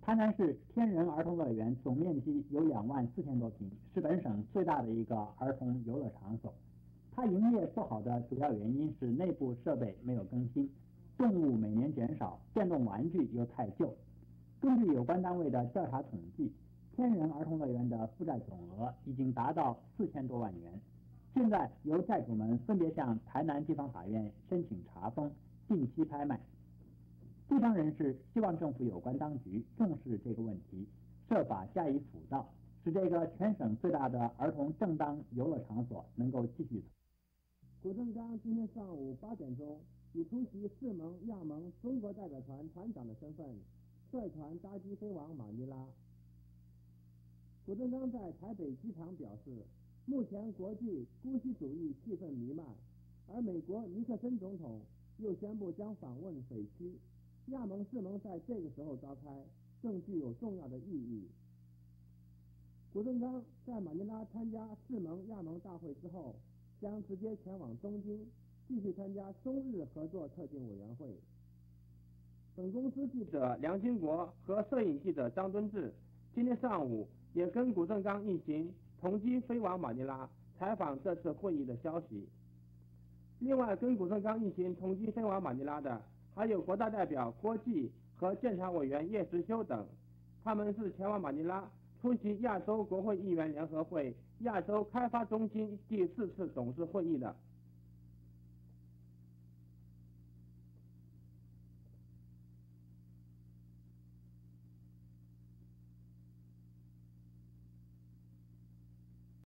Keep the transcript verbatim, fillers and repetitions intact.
台南市天人儿童乐园总面积有两万四千多平，是本省最大的一个儿童游乐场所。它营业不好的主要原因是内部设备没有更新，动物每年减少，电动玩具又太旧。根据有关单位的调查统计，天人儿童乐园的负债总额已经达到四千多万元。现在由债主们分别向台南地方法院申请查封，定期拍卖。地方人士希望政府有关当局重视这个问题，设法加以辅导，使这个全省最大的儿童正当游乐场所能够继续。 古正刚今天上午八点钟以出席世盟亚盟中国代表团团长的身份，率团搭机飞往马尼拉。古正刚在台北机场表示，目前国际姑息主义气氛弥漫，而美国尼克森总统又宣布将访问北区，亚盟世盟在这个时候召开，更具有重要的意义。古正刚在马尼拉参加世盟亚盟大会之后，将直接前往东京，继续参加中日合作特进委员会。本公司记者梁金国和摄影记者张敦志今天上午也跟古正刚一行同机飞往马尼拉，采访这次会议的消息。另外，跟古正刚一行同机飞往马尼拉的还有国大代表郭季和监察委员叶时修等，他们是前往马尼拉出席亚洲国会议员联合会亚洲开发中心第四次董事会议的。